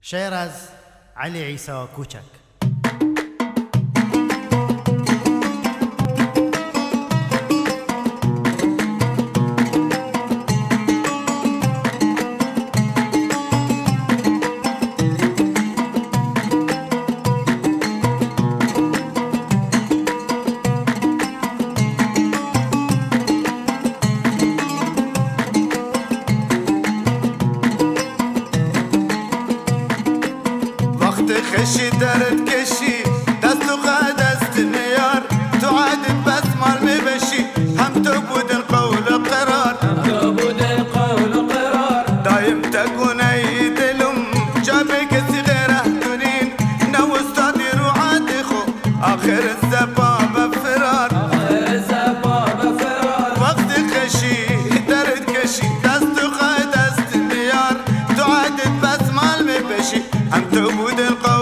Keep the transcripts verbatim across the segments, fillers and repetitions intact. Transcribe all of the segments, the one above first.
شعر از علی عیسی کوچک. خشي درد كشي دست وقع دست ميار تعادل بس مال مبشي هم تبود القول قرار هم تبود القول قرار دايم تكون يدلم جابك صغيره تنين نو استاذي روعاتي خو اخر الزباب فرار آخر الزباب فرار وقت خشي درد كشي دست وقع دست ميار تعادل بس مال مبشي هم تبود القول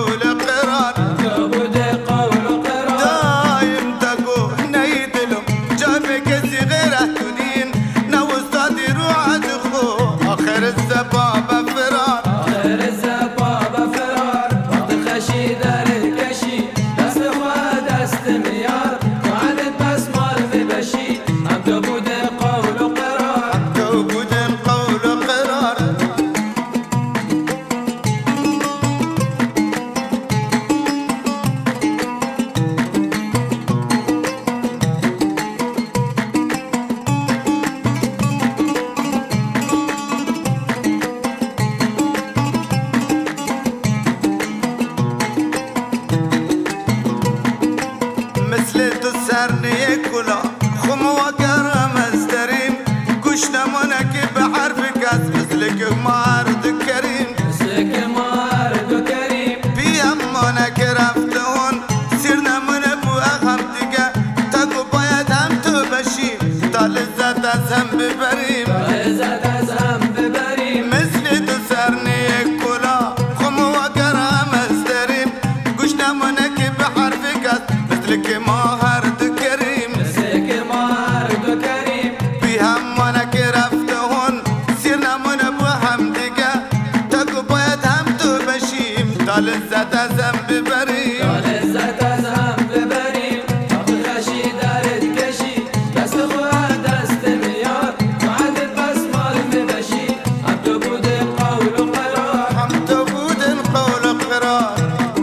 الزبابة فرار آخر الزبابة فرار وقت خشي درد كشي دست خوا دست ميار وعدد بس مال مبشي هم تبود القول قرار هم تبود القول قرار سرني كلا خم وقرا مستريم كشنا منك بحرفك مثلك مارد كريم مثلك مارد كريم بيام منك رفتون سيرنا من ابو اغم دقا تقو بايد هم تبشي طال الزاد ازهم ببريم طال الزاد ازهم ببريم مثل تسرني كلا خم وقرا مستريم كشنا منك بحرفك مثلك مارد طال الزاد ازهم ببريم طال الزاد ازهم ببريم وقت خشي درد كشي دست خوا دست ميار وعدد بس مال مبشي هم تبود القول قرار هم تبود القول قرار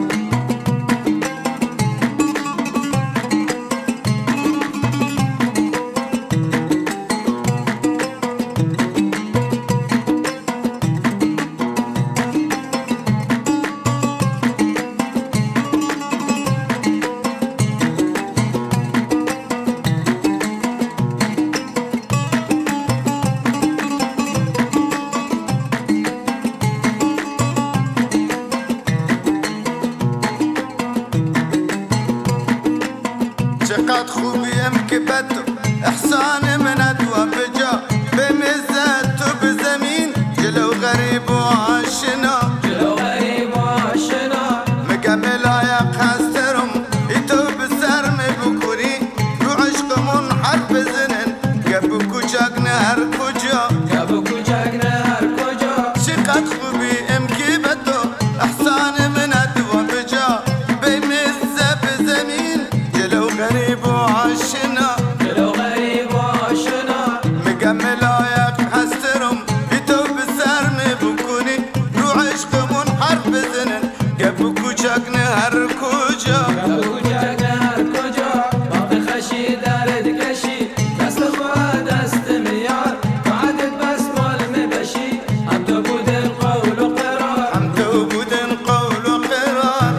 شقات خوبي امكبتو احسان من ادوى بجا بمزات بزمين جلو غريب وعاشنا جلو غريب وعاشنا مكمل عياق هسترم يتو بالسرم بكوري رو عشق منحرف زنن قبكو جاك نهر كجا قبكو جاك نهر كجا شقات خوبي امكبتو احسان من ادوى بجا بمزات بزمين جلو غريب وعاشنا جلو غريب وعاشنا مكمل عياق هسترم يتو بالسرم بكوني رو عشق منحرف زنن قبكو جاك نهر كجا قبكو جاك نهر كجا وقت خشي درد كشي دست خوا دست ميار وعدد بس مال مبشي هم تبود القول قرار هم تبود القول قرار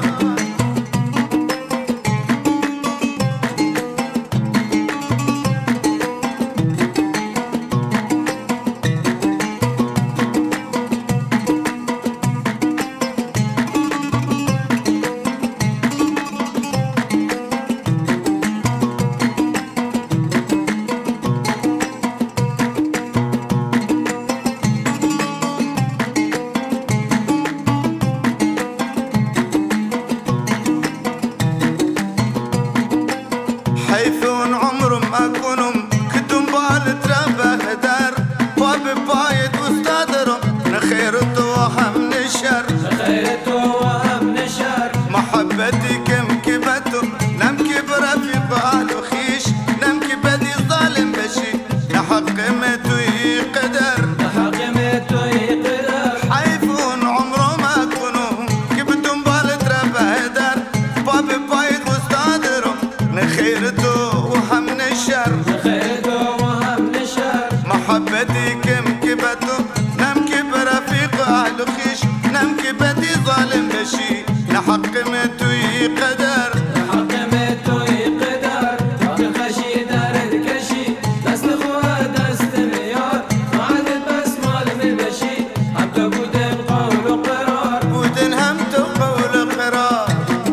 دينم كبدي ظالم بشي لحق متوي قدر لحق متوي قدر باقي خشي دارد كشي دست خوها دست ميار معدد بس مال مبشي هم تو بودن قول وقرار بودن هم تو قول قرار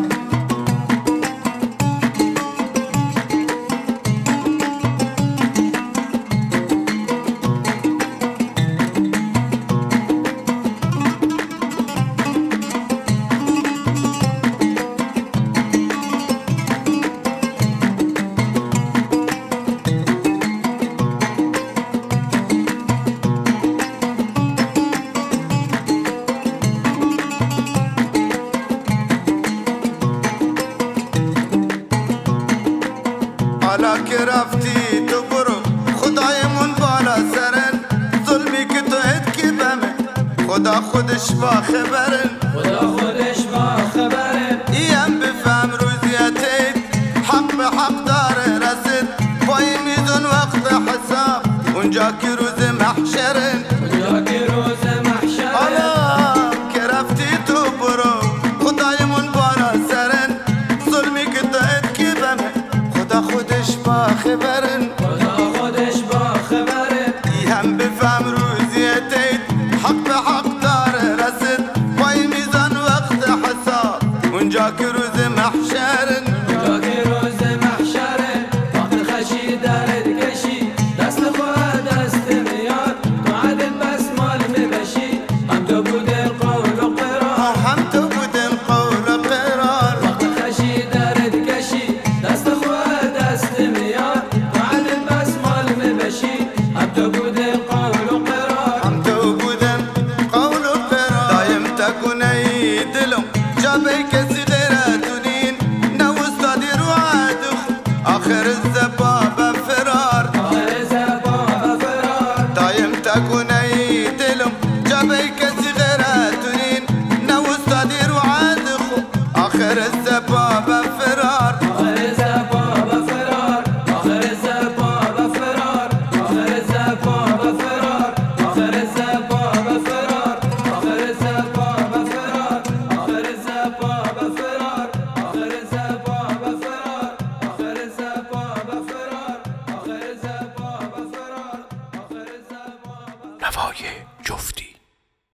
حالا که رفتی تو برو خدایمون بالا سرن ظلمی که تو اد که بمه خدا خودش با خبرن خدا خودش با خبرن ایم بفهم روزیتت حق به حق داره رسد پای میزون وقت حساب اونجا که روز محشرن اونجا که روز محشرن حالا که رفتی تو برو خدایمون بالا سرن ظلمی که تو اد که بمه خدا خودش با خبرن خدا خودش با خبرن ای هم بفهم روزیتت حق به حق داره رسد پای میزان وقت حساب اونجا که روز محشرن اونجا که روز محشرن باقی خشی دارد کشی دست خواه دست میار تو عدل بس مال مبشی هم تو بودن قول و قرار هم تو بودن قول و قرار باقی خشی دارد کشی دست خواه دست میار تو عدل بس مال مبشی هم تو بودن قول و قرار هم تو بودن قول و قرار دایم تکون ای دلم جابی کسی غیرتونین نو استادی رو عدو آخر الزباب فرار آخر زباب فرار دایم تکون ای دلم جابی کسی غیرتونین نو استادی رو عدو آخر الزباب فرار آخر زباب فرار آخر زباب فرار آخر زباب فرار آخر زباب فرار آخر زباب فرار آخر زباب فرار آخر زباب فرار آخر زباب فرار آخر زباب فرار آخر زباب نوای جفتی